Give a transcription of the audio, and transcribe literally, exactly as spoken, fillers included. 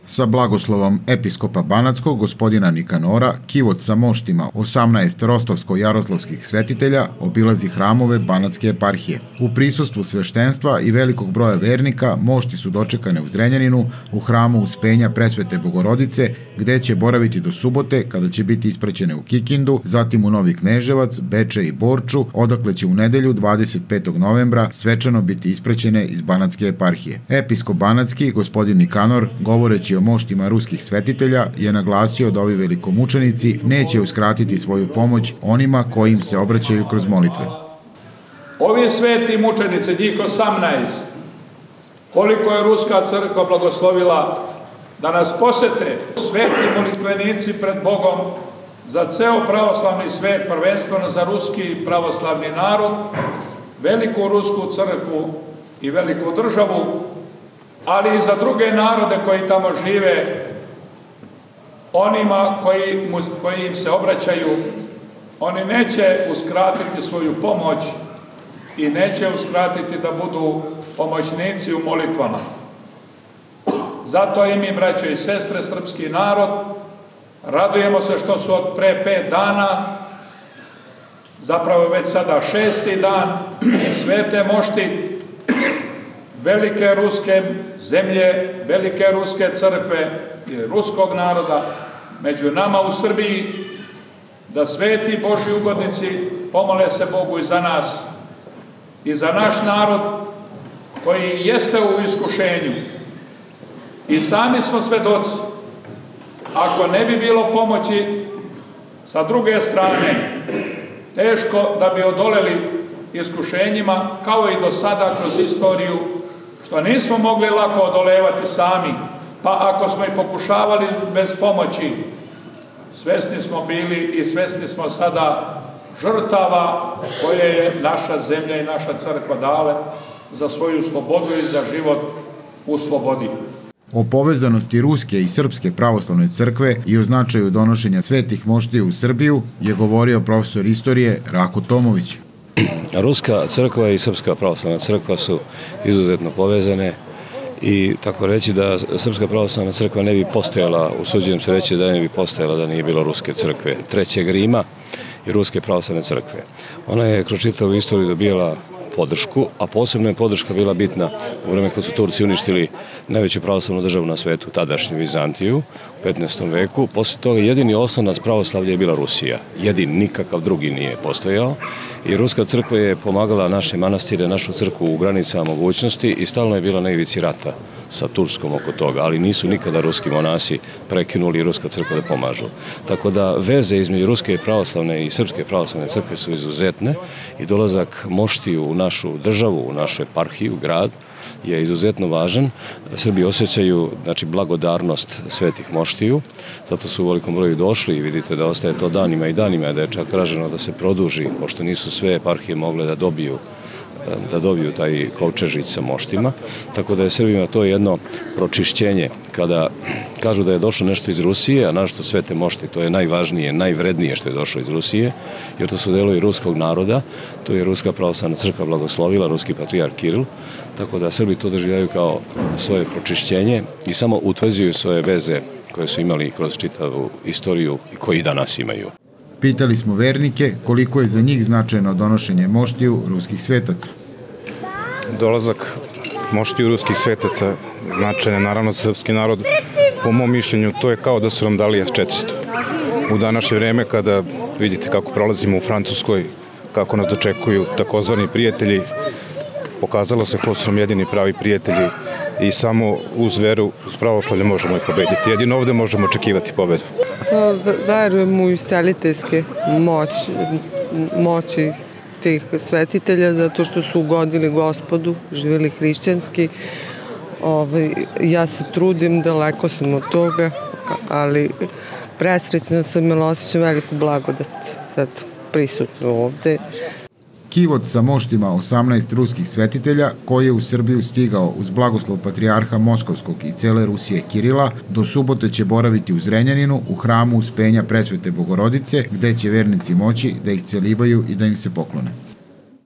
Sa blagoslovom episkopa Banatskog, gospodina Nikanora, Kivot sa moštima osamnaest rostovsko-jaroslavskih svetitelja obilazi hramove Banatske eparhije. U prisustvu sveštenstva i velikog broja vernika mošti su dočekane u Zrenjaninu u hramu Uspenja Presvete Bogorodice, gde će boraviti do subote, kada će biti ispraćene u Kikindu, zatim u Novi Kneževac, Bečej i Borču, odakle će u nedelju dvadeset petog novembra svečano biti ispraćene iz Banatske eparhije. Episkop Banatski, gospodin Nikanor, govoreći o moštima ruskih svetitelja, je naglasio da ovi velikomučenici neće uskratiti svoju pomoć onima koji im se obraćaju kroz molitve. Ovi sveti mučenici, njih osamnaest, koliko je Ruska crkva blagoslovila da nas posete, sveti molitvenici pred Bogom za ceo pravoslavni svet, prvenstveno za ruski pravoslavni narod, veliku rusku crkvu i veliku državu, ali i za druge narode koji tamo žive, onima koji, koji im se obraćaju, oni neće uskratiti svoju pomoć i neće uskratiti da budu pomoćnici u molitvama. Zato i mi, braćo i sestre, srpski narod, radujemo se što su od pre pet dana, zapravo već sada šesti dan, svete mošti velike ruske zemlje, velike ruske crkve i ruskog naroda među nama u Srbiji, da sveti Božji ugodnici pomole se Bogu i za nas i za naš narod koji jeste u iskušenju. I sami smo svedoci, ako ne bi bilo pomoći sa druge strane, teško da bi odoleli iskušenjima, kao i do sada kroz istoriju, što nismo mogli lako odolevati sami, pa ako smo i pokušavali bez pomoći, svesni smo bili i svesni smo sada žrtava koje je naša zemlja i naša crkva dale za svoju slobodu i za život u slobodi. O povezanosti Ruske i Srpske pravoslavne crkve i o značaju donošenja svetih moštiju u Srbiju je govorio profesor istorije Rako Tomović. Ruska crkva i Srpska pravoslavna crkva su izuzetno povezane i tako reći da Srpska pravoslavna crkva ne bi postojala, usuđujem se reći da ne bi postojala da nije bilo Ruske crkve, Trećeg Rima i Ruske pravoslavne crkve. Ona je kroz čitavu istoriju dobijala podršku, a posebno je podrška bila bitna u vreme kad su Turci uništili najveću pravoslavnu državu na svetu, tadašnju Vizantiju, u petnaestom veku. Posle toga jedini oslonac pravoslavlja je bila Rusija. Jedin, nikakav drugi nije postojao. I Ruska crkva je pomagala naše manastire, našu crkvu u granicama mogućnosti i stalno je bila na ivici rata sa Turskom oko toga, ali nisu nikada ruski monasi prekinuli Ruska crkva da pomažu. Tako da veze između Ruske pravoslavne i Srpske pravoslavne crkve su izuzetne i dolazak moštiju u našu državu, u našu eparhiju, grad, je izuzetno važan. Srbi osjećaju, znači, blagodarnost svetih moštiju, zato su u velikom broju došli i vidite da ostaje to danima i danima, da je čak traženo da se produži, pošto nisu sve eparhije mogle da dobiju da dobiju taj kovčežić sa moštima, tako da je Srbima to jedno pročišćenje. Kada kažu da je došlo nešto iz Rusije, a našto svete mošti, to je najvažnije, najvrednije što je došlo iz Rusije, jer to su delovi ruskog naroda, to je Ruska pravoslavna crkva blagoslovila, ruski patrijarh Kiril, tako da Srbi to doživljaju kao svoje pročišćenje i samo utvrđuju svoje veze koje su imali kroz čitavu istoriju i koji danas imaju. Pitali smo vernike koliko je za njih značajno donošenje moštiju ruskih svetaca. Dolazak moštiju ruskih svetaca značajan, naravno za srpski narod, po mom mišljenju, to je kao da su nam dali es četiristo. U današnje vreme, kada vidite kako prolazimo u Francuskoj, kako nas dočekuju takozvani prijatelji, pokazalo se ko su nam jedini pravi prijatelji i samo uz veru, uz pravoslavlje možemo i pobediti. Jedino ovde možemo očekivati pobedu. Verujem u isceliteljske moći tih svetitelja, zato što su ugodili Gospodu, živjeli hrišćanski. Ja se trudim, daleko sam od toga, ali presrećna sam jer osjećam veliku blagodat sad prisutno ovde. Kivot sa moštima osamnaest ruskih svetitelja, koji je u Srbiju stigao uz blagoslov patrijarha Moskovskog i cele Rusije Kirila, do subote će boraviti u Zrenjaninu u hramu Uspenja Presvete Bogorodice, gde će vernici moći da ih celivaju i da im se poklone.